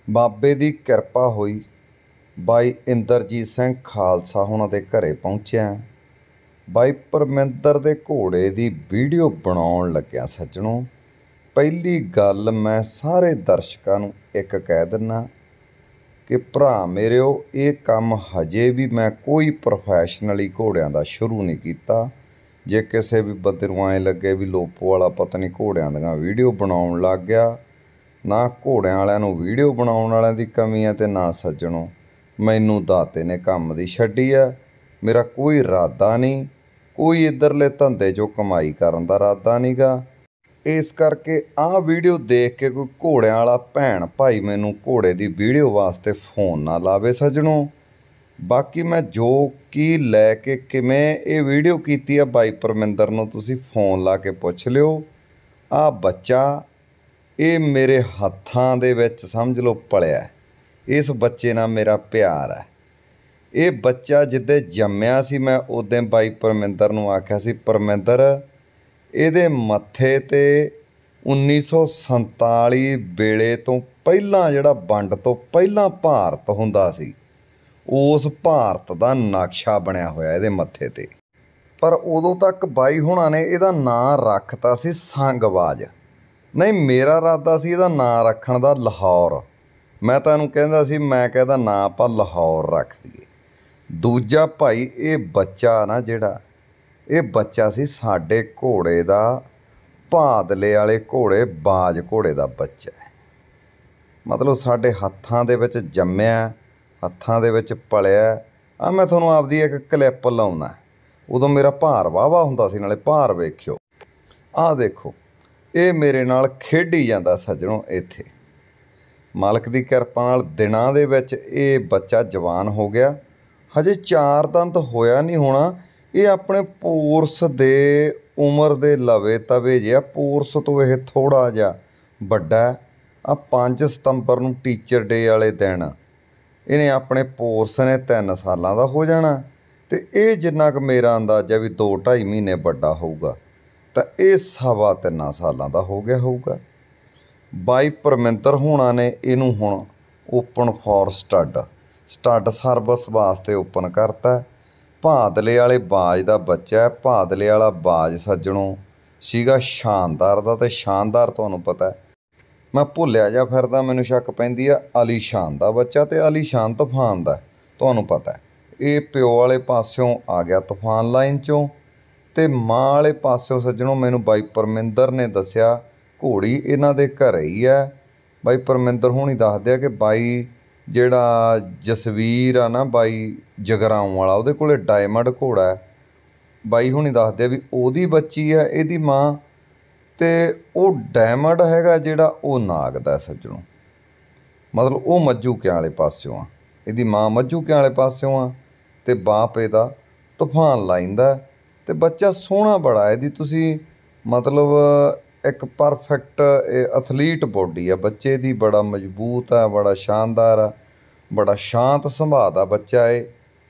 ਬਾਬੇ ਦੀ ਕਿਰਪਾ ਹੋਈ। ਬਾਈ ਇੰਦਰਜੀਤ ਸਿੰਘ ਖਾਲਸਾ ਹੁਣਾਂ ਦੇ ਘਰੇ ਪਹੁੰਚਿਆ। ਬਾਈ ਪਰਮਿੰਦਰ ਦੇ ਘੋੜੇ ਦੀ ਵੀਡੀਓ ਬਣਾਉਣ ਲੱਗਿਆ। ਸੱਜਣੋ, ਪਹਿਲੀ ਗੱਲ ਮੈਂ ਸਾਰੇ ਦਰਸ਼ਕਾਂ ਨੂੰ ਇੱਕ ਕਹਿ ਦਿੰਦਾ ਕਿ ਭਰਾ ਮੇਰਿਓ, ਇਹ ਕੰਮ ਹਜੇ ਵੀ ਮੈਂ ਕੋਈ ਪ੍ਰੋਫੈਸ਼ਨਲੀ ਘੋੜਿਆਂ ਦਾ ਸ਼ੁਰੂ ਨਹੀਂ ਕੀਤਾ। ਜੇ ਕਿਸੇ ਵੀ ਬੰਦੇ ਨੂੰ ਐਂ ਲੱਗੇ ਵੀ ਲੋਪੋ ਵਾਲਾ ਪਤਾ ਨਹੀਂ ਘੋੜਿਆਂ ਦੀਆਂ ਵੀਡੀਓ ਬਣਾਉਣ ਲੱਗ ਗਿਆ, ਨਾ ਘੋੜਿਆਂ ਵਾਲਿਆਂ ਨੂੰ ਵੀਡੀਓ ਬਣਾਉਣ ਵਾਲਿਆਂ ਦੀ ਕਮੀ ਹੈ ਅਤੇ ਨਾ ਸੱਜਣੋ ਮੈਨੂੰ ਦਾਤੇ ਨੇ ਕੰਮ ਦੀ ਛੱਡੀ ਹੈ। ਮੇਰਾ ਕੋਈ ਇਰਾਦਾ ਨਹੀਂ, ਕੋਈ ਇੱਧਰਲੇ ਧੰਦੇ 'ਚੋਂ ਕਮਾਈ ਕਰਨ ਦਾ ਇਰਾਦਾ ਨਹੀਂ ਗਾ। ਇਸ ਕਰਕੇ ਆਹ ਵੀਡੀਓ ਦੇਖ ਕੇ ਕੋਈ ਘੋੜਿਆਂ ਵਾਲਾ ਭੈਣ ਭਾਈ ਮੈਨੂੰ ਘੋੜੇ ਦੀ ਵੀਡੀਓ ਵਾਸਤੇ ਫੋਨ ਨਾ ਲਾਵੇ ਸੱਜਣੋ। ਬਾਕੀ ਮੈਂ ਜੋ ਕੀ ਲੈ ਕੇ ਕਿਵੇਂ ਇਹ ਵੀਡੀਓ ਕੀਤੀ ਆ ਬਾਈ ਪਰਮਿੰਦਰ ਨੂੰ ਤੁਸੀਂ ਫੋਨ ਲਾ ਕੇ ਪੁੱਛ ਲਿਓ। ਆਹ ਬੱਚਾ ਇਹ ਮੇਰੇ ਹੱਥਾਂ ਦੇ ਵਿੱਚ ਸਮਝ ਲਓ ਪਲਿਆ। ਇਸ ਬੱਚੇ ਨਾਲ ਮੇਰਾ ਪਿਆਰ ਹੈ। ਇਹ ਬੱਚਾ ਜਿੱਦੇ ਜੰਮਿਆ ਸੀ ਮੈਂ ਉਦੋਂ ਬਾਈ ਪਰਮਿੰਦਰ ਨੂੰ ਆਖਿਆ ਸੀ, ਪਰਮਿੰਦਰ ਇਹਦੇ ਮੱਥੇ 'ਤੇ 1947 ਵੇਲੇ ਤੋਂ ਪਹਿਲਾਂ ਜਿਹੜਾ ਵੰਡ ਤੋਂ ਪਹਿਲਾਂ ਭਾਰਤ ਹੁੰਦਾ ਸੀ, ਉਸ ਭਾਰਤ ਦਾ ਨਕਸ਼ਾ ਬਣਿਆ ਹੋਇਆ ਇਹਦੇ ਮੱਥੇ 'ਤੇ। ਪਰ ਉਦੋਂ ਤੱਕ ਬਾਈ ਹੁਣਾਂ ਨੇ ਇਹਦਾ ਨਾਂ ਰੱਖਤਾ ਸੀ ਸੰਗਬਾਜ਼। ਨਹੀਂ, ਮੇਰਾ ਇਰਾਦਾ ਸੀ ਇਹਦਾ ਨਾਂ ਰੱਖਣ ਦਾ ਲਾਹੌਰ। ਮੈਂ ਤਾਂ ਇਹਨੂੰ ਕਹਿੰਦਾ ਸੀ, ਮੈਂ ਕਹਿੰਦਾ ਨਾਂ ਆਪਾਂ ਲਾਹੌਰ ਰੱਖ ਦਈਏ। ਦੂਜਾ ਭਾਈ ਇਹ ਬੱਚਾ ਨਾ ਜਿਹੜਾ ਇਹ ਬੱਚਾ ਸੀ ਸਾਡੇ ਘੋੜੇ ਦਾ, ਭਾਦਲੇ ਵਾਲੇ ਘੋੜੇ ਬਾਜ ਘੋੜੇ ਦਾ ਬੱਚਾ ਹੈ। ਮਤਲਬ ਸਾਡੇ ਹੱਥਾਂ ਦੇ ਵਿੱਚ ਜੰਮਿਆ, ਹੱਥਾਂ ਦੇ ਵਿੱਚ ਪਲਿਆ। ਆ ਮੈਂ ਤੁਹਾਨੂੰ ਆਪਦੀ ਇੱਕ ਕਲਿੱਪ ਲਾਉਣਾ, ਉਦੋਂ ਮੇਰਾ ਭਾਰ ਵਾਹਵਾ ਹੁੰਦਾ ਸੀ, ਨਾਲੇ ਭਾਰ ਵੇਖਿਓ। ਆਹ ਦੇਖੋ, ਇਹ ਮੇਰੇ ਨਾਲ ਖੇਡੀ ਜਾਂਦਾ ਸੱਜਣੋ। ਇੱਥੇ ਮਾਲਕ ਦੀ ਕਿਰਪਾ ਨਾਲ ਦਿਨਾਂ ਦੇ ਵਿੱਚ ਇਹ ਬੱਚਾ ਜਵਾਨ ਹੋ ਗਿਆ। ਹਜੇ 4 ਦੰਦ ਹੋਇਆ ਨਹੀਂ ਹੋਣਾ। ਇਹ ਆਪਣੇ ਪੋਰਸ ਦੇ ਉਮਰ ਦੇ ਲਵੇ ਤਵੇ ਜਿਹਾ, ਪੋਰਸ ਤੋਂ ਇਹ ਥੋੜ੍ਹਾ ਜਿਹਾ ਵੱਡਾ। ਆ 5 ਸਤੰਬਰ ਨੂੰ ਟੀਚਰ ਡੇ ਵਾਲੇ ਦਿਨ ਇਹਨੇ ਆਪਣੇ ਪੋਰਸ ਨੇ 3 ਸਾਲਾਂ ਦਾ ਹੋ ਜਾਣਾ। ਅਤੇ ਇਹ ਜਿੰਨਾ ਕੁ ਮੇਰਾ ਅੰਦਾਜ਼ਾ ਵੀ 2-2.5 ਮਹੀਨੇ ਵੱਡਾ ਹੋਊਗਾ, ਤਾਂ ਇਹ 3.25 ਸਾਲਾਂ ਦਾ ਹੋ ਗਿਆ ਹੋਊਗਾ। ਬਾਈ ਪਰਮਿੰਦਰ ਹੋਣਾ ਨੇ ਇਹਨੂੰ ਹੁਣ ਓਪਨ ਫੋਰ ਸਟੱਡ ਸਰਵਿਸ ਵਾਸਤੇ ਓਪਨ ਕਰਤਾ। ਭਾਦਲੇ ਵਾਲੇ ਬਾਜ ਦਾ ਬੱਚਾ ਹੈ। ਭਾਦਲੇ ਵਾਲਾ ਬਾਜ ਸੱਜਣੋਂ ਸੀਗਾ ਸ਼ਾਨਦਾਰ ਦਾ, ਅਤੇ ਸ਼ਾਨਦਾਰ ਤੁਹਾਨੂੰ ਪਤਾ ਮੈਂ ਭੁੱਲਿਆ ਜਾ ਫਿਰਦਾ, ਮੈਨੂੰ ਸ਼ੱਕ ਪੈਂਦੀ ਆ ਆਲੀਸ਼ਾਨ ਦਾ ਬੱਚਾ, ਅਤੇ ਆਲੀਸ਼ਾਨ ਤੂਫਾਨ ਦਾ ਤੁਹਾਨੂੰ ਪਤਾ। ਇਹ ਪਿਓ ਵਾਲੇ ਪਾਸਿਓਂ ਆ ਗਿਆ ਤੂਫਾਨ ਲਾਈਨ 'ਚੋਂ, ਅਤੇ ਮਾਂ ਵਾਲੇ ਪਾਸਿਓਂ ਸੱਜਣੋਂ ਮੈਨੂੰ ਬਾਈ ਪਰਮਿੰਦਰ ਨੇ ਦੱਸਿਆ ਘੋੜੀ ਇਹਨਾਂ ਦੇ ਘਰ ਹੀ ਹੈ। ਬਾਈ ਪਰਮਿੰਦਰ ਹੋਣੀ ਦੱਸਦੇ ਆ ਕਿ ਬਾਈ ਜਿਹੜਾ ਜਸਵੀਰ ਆ ਨਾ, ਬਾਈ ਜਗਰਾਉਂ ਵਾਲਾ, ਉਹਦੇ ਕੋਲ ਡਾਇਮੰਡ ਘੋੜਾ ਹੈ। ਬਾਈ ਹੁਣੀ ਦੱਸਦੇ ਆ ਵੀ ਉਹਦੀ ਬੱਚੀ ਹੈ ਇਹਦੀ ਮਾਂ, ਅਤੇ ਉਹ ਡਾਇਮੰਡ ਹੈਗਾ ਜਿਹੜਾ ਉਹ ਨਾਗ ਦਾ ਸੱਜਣੋਂ। ਮਤਲਬ ਉਹ ਮੱਜੂਕਿਆਂ ਵਾਲੇ ਪਾਸਿਓਂ ਆ, ਇਹਦੀ ਮਾਂ ਮੱਜੂਕਿਆਂ ਵਾਲੇ ਪਾਸਿਓਂ ਆ, ਅਤੇ ਬਾਪ ਇਹਦਾ ਤੂਫਾਨ ਲਾਈਨ ਦਾ। ਅਤੇ ਬੱਚਾ ਸੋਹਣਾ ਬੜਾ ਇਹਦੀ, ਤੁਸੀਂ ਮਤਲਬ ਇੱਕ ਪਰਫੈਕਟ ਐਥਲੀਟ ਬੋਡੀ ਆ ਬੱਚੇ ਦੀ, ਬੜਾ ਮਜ਼ਬੂਤ ਆ, ਬੜਾ ਸ਼ਾਨਦਾਰ ਆ, ਬੜਾ ਸ਼ਾਂਤ ਸੁਭਾਅ ਦਾ ਬੱਚਾ ਏ,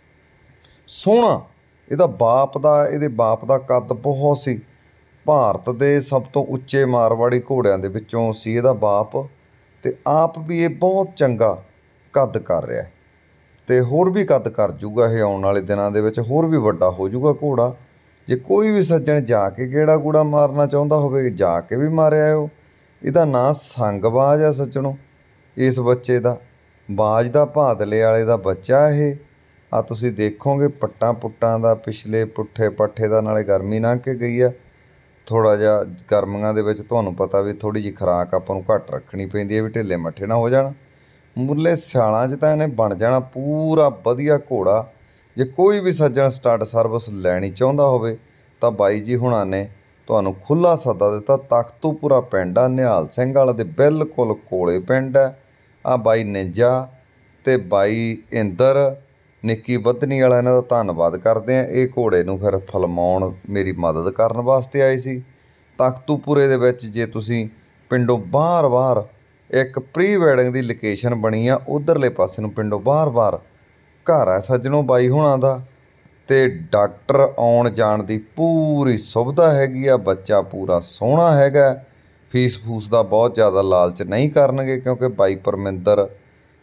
ਸੋਹਣਾ। ਇਹਦੇ ਬਾਪ ਦਾ ਕੱਦ ਬਹੁਤ ਸੀ। ਭਾਰਤ ਦੇ ਸਭ ਤੋਂ ਉੱਚੇ ਮਾਰਵਾੜੀ ਘੋੜਿਆਂ ਦੇ ਵਿੱਚੋਂ ਸੀ ਇਹਦਾ ਬਾਪ, ਅਤੇ ਆਪ ਵੀ ਇਹ ਬਹੁਤ ਚੰਗਾ ਕੱਦ ਕਰ ਰਿਹਾ, ਅਤੇ ਹੋਰ ਵੀ ਕੱਦ ਕਰ ਜੂਗਾ ਇਹ ਆਉਣ ਵਾਲੇ ਦਿਨਾਂ ਦੇ ਵਿੱਚ, ਹੋਰ ਵੀ ਵੱਡਾ ਹੋ ਜੂਗਾ ਘੋੜਾ। ਜੇ ਕੋਈ ਵੀ ਸੱਜਣ ਜਾ ਕੇ ਗੇੜਾ ਗੂੜਾ ਮਾਰਨਾ ਚਾਹੁੰਦਾ ਹੋਵੇ, ਜਾ ਕੇ ਵੀ ਮਾਰਿਆ ਆਇਓ। ਇਹਦਾ ਨਾਂ ਸੰਗਬਾਜ਼ ਆ ਸੱਜਣੋ ਇਸ ਬੱਚੇ ਦਾ। ਬਾਜ ਦਾ ਭਾਦਲੇ ਵਾਲੇ ਦਾ ਬੱਚਾ ਇਹ। ਆ ਤੁਸੀਂ ਦੇਖੋਗੇ ਪੱਟਾਂ ਪੁੱਟਾਂ ਦਾ, ਪਿਛਲੇ ਪੁੱਠੇ ਪੱਠੇ ਦਾ, ਨਾਲੇ ਗਰਮੀ ਲੰਘ ਕੇ ਗਈ ਆ। ਥੋੜ੍ਹਾ ਜਿਹਾ ਗਰਮੀਆਂ ਦੇ ਵਿੱਚ ਤੁਹਾਨੂੰ ਪਤਾ ਵੀ ਥੋੜ੍ਹੀ ਜਿਹੀ ਖੁਰਾਕ ਆਪਾਂ ਨੂੰ ਘੱਟ ਰੱਖਣੀ ਪੈਂਦੀ ਹੈ ਵੀ ਢਿੱਲੇ ਮੱਠੇ ਨਾ ਹੋ ਜਾਣ। ਮੁੱਢਲੇ ਸਿਆਲਾਂ 'ਚ ਤਾਂ ਇਹਨੇ ਬਣ ਜਾਣਾ ਪੂਰਾ ਵਧੀਆ ਘੋੜਾ। ਜੇ ਕੋਈ ਵੀ ਸੱਜਣ ਸਟੱਡ ਸਰਵਿਸ ਲੈਣੀ ਚਾਹੁੰਦਾ ਹੋਵੇ ਤਾਂ ਬਾਈ ਜੀ ਹੁਣਾਂ ਨੇ ਤੁਹਾਨੂੰ ਖੁੱਲ੍ਹਾ ਸੱਦਾ ਦਿੱਤਾ। ਤਖਤੂਪੁਰਾ ਪਿੰਡ ਆ, ਨਿਹਾਲ ਸਿੰਘ ਵਾਲਾ ਦੇ ਬਿਲਕੁਲ ਕੋਲੇ ਪਿੰਡ ਹੈ। ਆ ਬਾਈ ਨਿੰਜਾ ਅਤੇ ਬਾਈ ਇੰਦਰ ਨਿੱਕੀ ਬੱਧਨੀ ਵਾਲਾ, ਇਹਨਾਂ ਦਾ ਧੰਨਵਾਦ ਕਰਦੇ ਹਾਂ। ਇਹ ਘੋੜੇ ਨੂੰ ਫਿਰ ਫਿਲਮਾਉਣ ਮੇਰੀ ਮਦਦ ਕਰਨ ਵਾਸਤੇ ਆਏ ਸੀ। ਤਖਤੂਪੁਰੇ ਦੇ ਵਿੱਚ ਜੇ ਤੁਸੀਂ ਪਿੰਡੋਂ ਬਾਹਰ ਇੱਕ ਪ੍ਰੀ ਵੈਡਿੰਗ ਦੀ ਲੋਕੇਸ਼ਨ ਬਣੀ ਆ, ਉੱਧਰਲੇ ਪਾਸੇ ਨੂੰ ਪਿੰਡੋਂ ਬਾਹਰ ਘਰ ਹੈ ਸੱਜਣੋਂ ਬਾਈ ਹੁਣਾਂ ਦਾ, ਅਤੇ ਡਾਕਟਰ ਆਉਣ ਜਾਣ ਦੀ ਪੂਰੀ ਸੁਵਿਧਾ ਹੈਗੀ ਆ। ਬੱਚਾ ਪੂਰਾ ਸੋਹਣਾ ਹੈਗਾ। ਫੀਸ ਫੂਸ ਦਾ ਬਹੁਤ ਜ਼ਿਆਦਾ ਲਾਲਚ ਨਹੀਂ ਕਰਨਗੇ, ਕਿਉਂਕਿ ਬਾਈ ਪਰਮਿੰਦਰ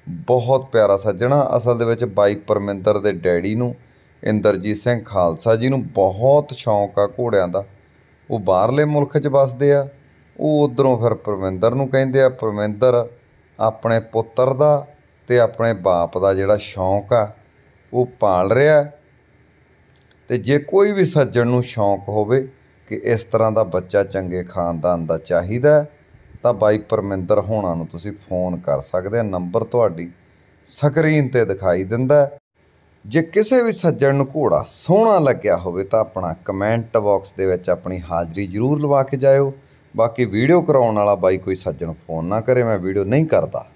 ਬਹੁਤ ਪਿਆਰਾ ਸੱਜਣਾ। ਅਸਲ ਦੇ ਵਿੱਚ ਬਾਈ ਪਰਮਿੰਦਰ ਦੇ ਡੈਡੀ ਨੂੰ ਇੰਦਰਜੀਤ ਸਿੰਘ ਖਾਲਸਾ ਜੀ ਨੂੰ ਬਹੁਤ ਸ਼ੌਂਕ ਆ ਘੋੜਿਆਂ ਦਾ। ਉਹ ਬਾਹਰਲੇ ਮੁਲਕ 'ਚ ਵੱਸਦੇ ਆ। ਉਹ ਉੱਧਰੋਂ ਫਿਰ ਪਰਮਿੰਦਰ ਨੂੰ ਕਹਿੰਦੇ ਆ, ਪਰਮਿੰਦਰ ਆਪਣੇ ਪੁੱਤਰ ਦਾ ਅਤੇ ਆਪਣੇ ਬਾਪ ਦਾ ਜਿਹੜਾ ਸ਼ੌਂਕ ਆ ਉਹ ਪਾਲ ਰਿਹਾ। ਅਤੇ ਜੇ ਕੋਈ ਵੀ ਸੱਜਣ ਨੂੰ ਸ਼ੌਂਕ ਹੋਵੇ ਕਿ ਇਸ ਤਰ੍ਹਾਂ ਦਾ ਬੱਚਾ ਚੰਗੇ ਖਾਨਦਾਨ ਦਾ ਚਾਹੀਦਾ ਤਾਂ ਬਾਈ ਪਰਮਿੰਦਰ ਹੋਣਾ ਨੂੰ ਤੁਸੀਂ ਫੋਨ ਕਰ ਸਕਦੇ ਆ। ਨੰਬਰ ਤੁਹਾਡੀ ਸਕਰੀਨ 'ਤੇ ਦਿਖਾਈ ਦਿੰਦਾ। ਜੇ ਕਿਸੇ ਵੀ ਸੱਜਣ ਨੂੰ ਘੋੜਾ ਸੋਹਣਾ ਲੱਗਿਆ ਹੋਵੇ ਤਾਂ ਆਪਣਾ ਕਮੈਂਟ ਬਾਕਸ ਦੇ ਵਿੱਚ ਆਪਣੀ ਹਾਜ਼ਰੀ ਜ਼ਰੂਰ ਲਵਾ ਕੇ ਜਾਇਓ। ਬਾਕੀ ਵੀਡੀਓ ਕਰਾਉਣ ਵਾਲਾ ਬਾਈ ਕੋਈ ਸੱਜਣ ਫੋਨ ਨਾ ਕਰੇ, ਮੈਂ ਵੀਡੀਓ ਨਹੀਂ ਕਰਦਾ।